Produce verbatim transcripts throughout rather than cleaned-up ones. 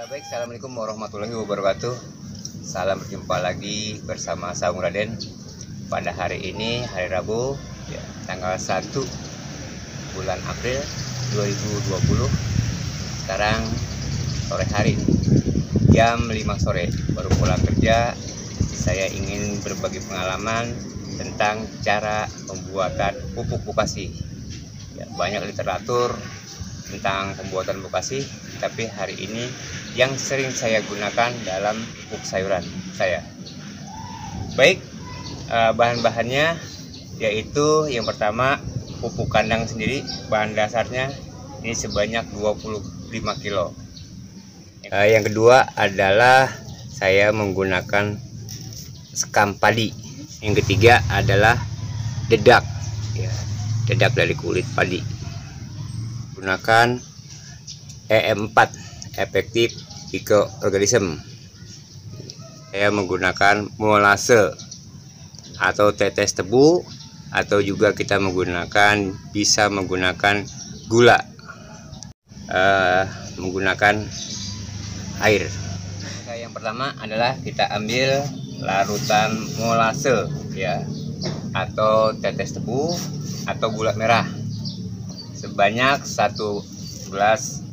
Uh, baik, assalamualaikum warahmatullahi wabarakatuh. Salam berjumpa lagi bersama Saung Raden pada hari ini, hari Rabu, ya, tanggal satu bulan April dua ribu dua puluh. Sekarang sore hari ini, jam lima sore, baru pulang kerja. Saya ingin berbagi pengalaman tentang cara pembuatan pupuk Bokasi. Ya, banyak literatur tentang pembuatan Bokasi, tapi hari ini yang sering saya gunakan dalam pupuk sayuran saya. Baik, bahan-bahannya yaitu yang pertama pupuk kandang sendiri, bahan dasarnya ini sebanyak dua puluh lima kilo. Yang kedua adalah saya menggunakan sekam padi. Yang ketiga adalah dedak, ya, dedak dari kulit padi. Gunakan E M empat efektif microorganism. Saya menggunakan molase atau tetes tebu, atau juga kita menggunakan bisa menggunakan gula, uh, menggunakan air. Yang pertama adalah kita ambil larutan molase, ya, atau tetes tebu atau gula merah sebanyak satu gelas.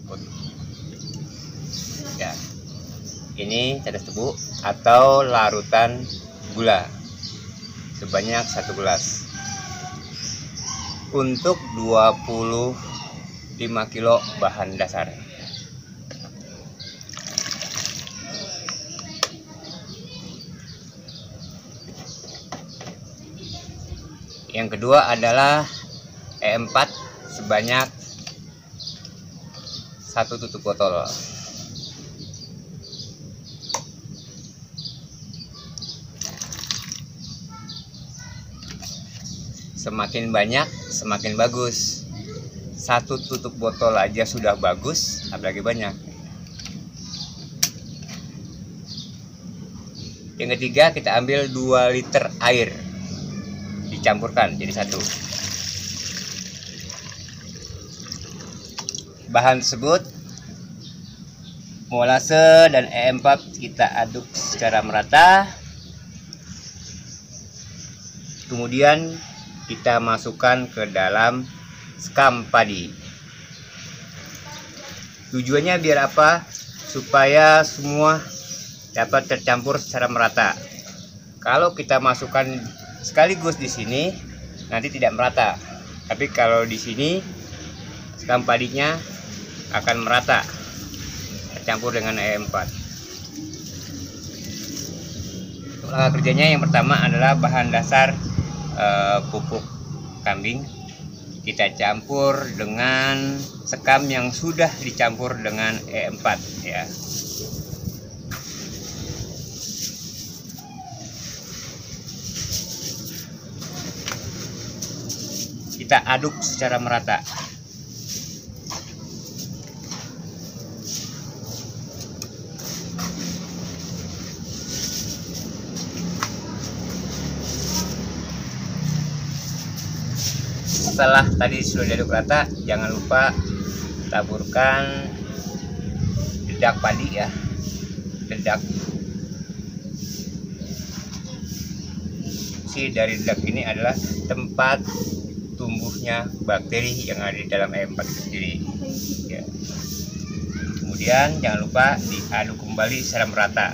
Ya, ini tetes tebu atau larutan gula sebanyak satu gelas untuk dua puluh lima kilo bahan dasar. Yang kedua adalah E empat sebanyak satu tutup botol. Semakin banyak semakin bagus. Satu tutup botol aja sudah bagus, apalagi banyak. Yang ketiga, kita ambil dua liter air, dicampurkan jadi satu. Bahan tersebut, molase dan E empat, kita aduk secara merata. Kemudian kita masukkan ke dalam sekam padi. Tujuannya biar apa? Supaya semua dapat tercampur secara merata. Kalau kita masukkan sekaligus di sini, nanti tidak merata. Tapi kalau di sini sekam padinya akan merata, tercampur dengan E empat. Langkah kerjanya yang pertama adalah bahan dasar Uh, pupuk kambing kita campur dengan sekam yang sudah dicampur dengan E empat, ya. Kita aduk secara merata. Setelah tadi sudah diaduk rata, jangan lupa taburkan dedak padi, ya, dedak. Si dari dedak ini adalah tempat tumbuhnya bakteri yang ada di dalam E empat itu sendiri, ya. Kemudian jangan lupa diaduk kembali secara merata.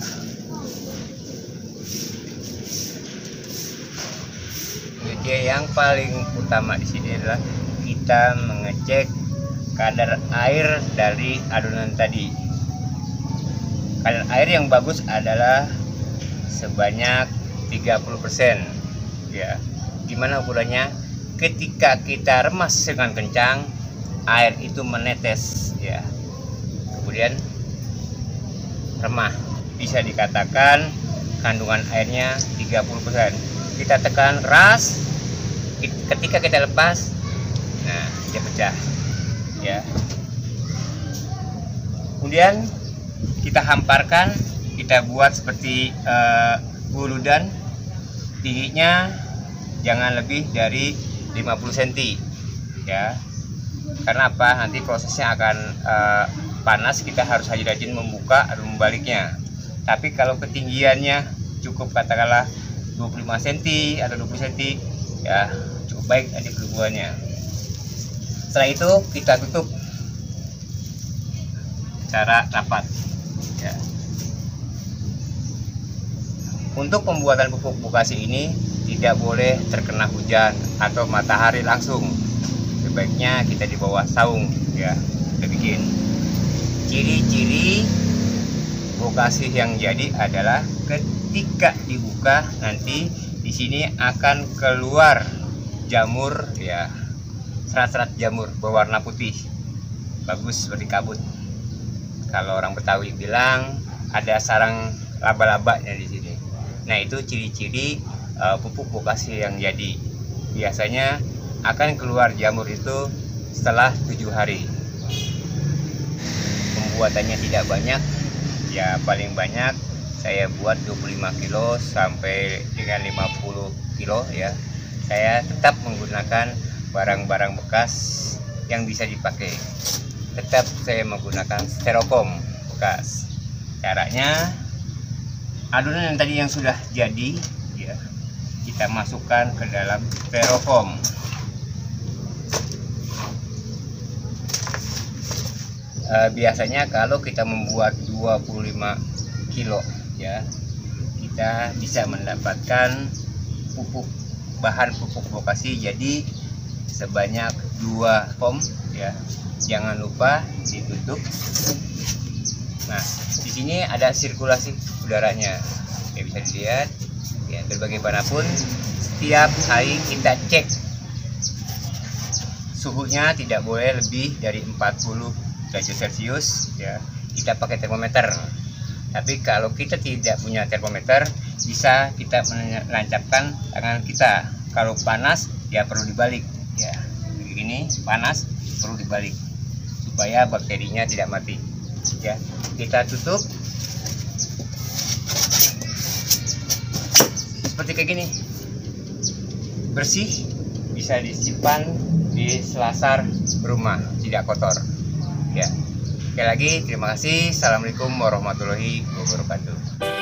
Yang paling utama di sini adalah kita mengecek kadar air dari adonan tadi. Kadar air yang bagus adalah sebanyak tiga puluh persen, ya. Gimana ukurannya? Ketika kita remas dengan kencang, air itu menetes, ya. Kemudian remah. Bisa dikatakan kandungan airnya tiga puluh persen. Kita tekan keras. Ketika kita lepas, nah, dia pecah, ya. Kemudian kita hamparkan, kita buat seperti uh, buludan. Tingginya jangan lebih dari lima puluh sentimeter, ya. Karena apa? Nanti prosesnya akan uh, panas kita harus rajin-rajin membuka atau membaliknya. Tapi kalau ketinggiannya cukup katakanlah dua puluh lima sentimeter atau dua puluh sentimeter, ya cukup baik ada kerubuhannya. Setelah itu kita tutup secara rapat ya. Untuk pembuatan pupuk bokasi ini tidak boleh terkena hujan atau matahari langsung. Sebaiknya kita di bawah saung ya. Kita bikin ciri-ciri bokasi yang jadi adalah ketika dibuka nanti di sini akan keluar jamur ya, serat-serat jamur berwarna putih, bagus seperti kabut. Kalau orang Betawi bilang ada sarang laba-labanya di sini. Nah itu ciri-ciri uh, pupuk bokasi yang jadi. Biasanya akan keluar jamur itu setelah tujuh hari. Pembuatannya tidak banyak, ya paling banyak saya buat dua puluh lima kilo sampai dengan lima puluh kilo ya. Saya tetap menggunakan barang-barang bekas yang bisa dipakai. Tetap saya menggunakan styrofoam bekas. Caranya, adonan yang tadi yang sudah jadi ya, kita masukkan ke dalam styrofoam. E, biasanya kalau kita membuat dua puluh lima kilo ya, kita bisa mendapatkan pupuk bahan pupuk bokasi jadi sebanyak dua pom ya. Jangan lupa ditutup. Nah, di sini ada sirkulasi udaranya. Ya bisa dilihat ya, bagaimanapun setiap hari kita cek suhunya tidak boleh lebih dari empat puluh derajat Celcius ya. Kita pakai termometer. Tapi kalau kita tidak punya termometer, bisa kita menancapkan tangan kita. Kalau panas ya perlu dibalik ya. Begini panas perlu dibalik supaya bakterinya tidak mati ya. Kita tutup seperti kayak gini, bersih, bisa disimpan di selasar rumah, tidak kotor ya. Sekali lagi terima kasih. Assalamualaikum warahmatullahi wabarakatuh.